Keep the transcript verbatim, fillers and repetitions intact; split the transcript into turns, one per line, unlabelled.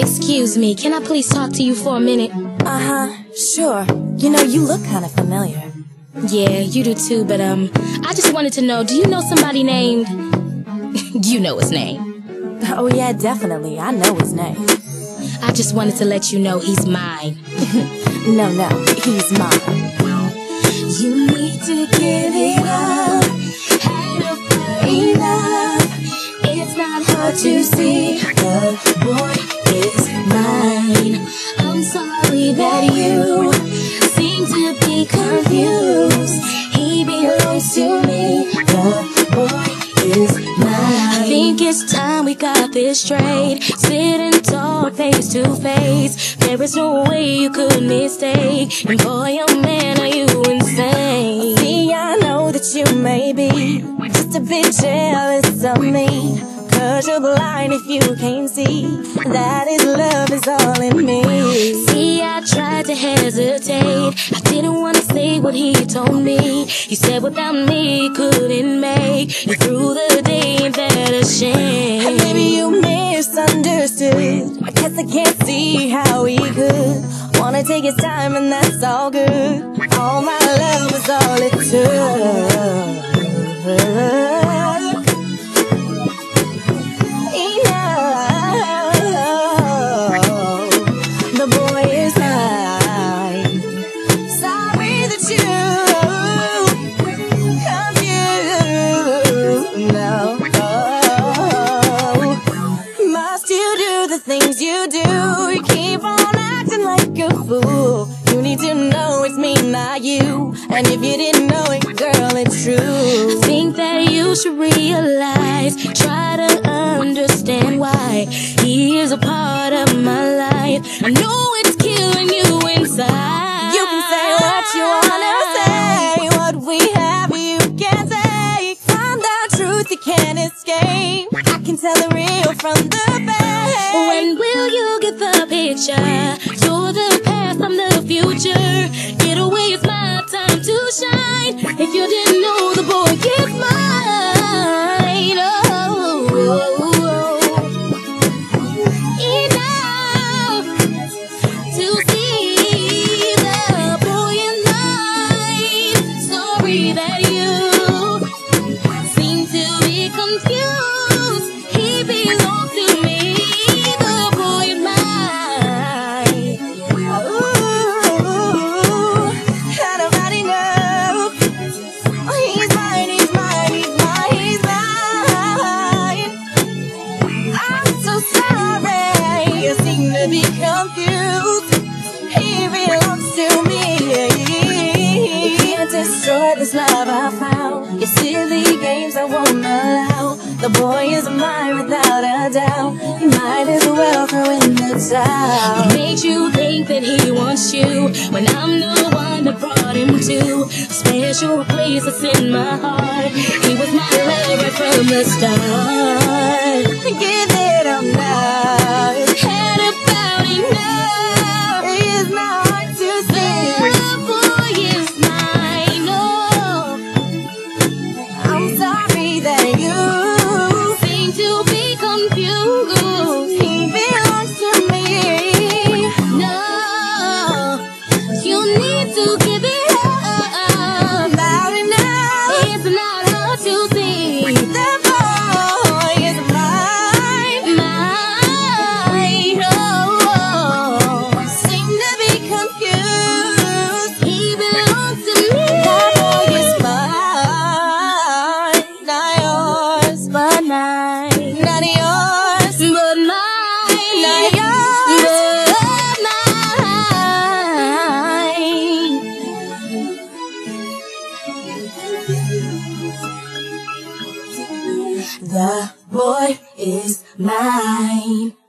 Excuse me, can I please talk to you for a minute?
Uh-huh, sure. You know, you look kind of familiar.
Yeah, you do too, but um, I just wanted to know, do you know somebody named... You know his name.
Oh yeah, definitely. I know his name.
I just wanted to let you know he's mine.
No, no, he's mine.
You need to give it up. Had a furry love. It's not hard to see. The boy is mine. I'm sorry that you seem to be confused. He belongs to me. The boy is mine. I think it's time we got this straight. Sit and talk face to face. There is no way you could mistake. And boy, oh man, are you insane.
See, I know that you may be just a bit jealous of me, 'cause you're blind if you can't see that his love is all in me.
See, I tried to hesitate. I didn't want to say what he told me. He said without me he couldn't make it through the day. Ain't that a shame?
And maybe you misunderstood. I guess I can't see how he could wanna take his time, and that's all good. All my love is all it took. The boy is mine. Sorry that you confused. No. Must you do the things you do? You keep on acting like a fool. You need to know it's me, not you. And if you didn't know it, girl, it's true.
I think that you should realize, try to understand why he is a part of my life. I know it's killing you inside.
You can say what you wanna say. What we have you can't take. From the truth you can't escape. I can tell the real from the fake.
When will you get the picture? You're the past, I'm the future. Get away, it's my time to shine. If you didn't know, the boy is mine. Oh, oh, oh. Enough to see the boy is mine. Sorry that you seem to be confused. He belongs to me. The boy is mine.
Ooh, everybody knows. He's mine, he's mine, he's mine, he's mine. I'm so sorry, you seem to be confused. He belongs to me. You can't destroy this love I found. Your silly games I won't allow. The boy is mine without a doubt. You might as well throw in the towel.
What makes you think that he wants you when I'm the one that brought him to a special place that's in my heart? He was my love right from the start.
Give it up now.
Had about enough.
It's not hard to say.
The boy is mine. Oh,
I'm sorry that you
seem to be confused.
he belongs to me.
No, you need to give it up.
Loud enough.
It's not hard to see.
The boy is mine.
Mine, oh,
Seem to be confused.
he belongs to me.
That boy is mine, not yours,
But mine,
not yours,
but mine,
not yours.
but mine.
The boy is mine.